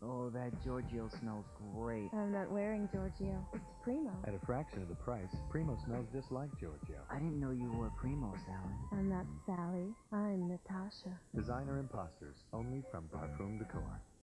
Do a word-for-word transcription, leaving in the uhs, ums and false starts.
Oh, that Giorgio smells great. I'm not wearing Giorgio. It's Primo. At a fraction of the price, Primo smells just like Giorgio. I didn't know you wore Primo, Sally. I'm not Sally. I'm Natasha. Designer Imposters, only from Parfum Decor.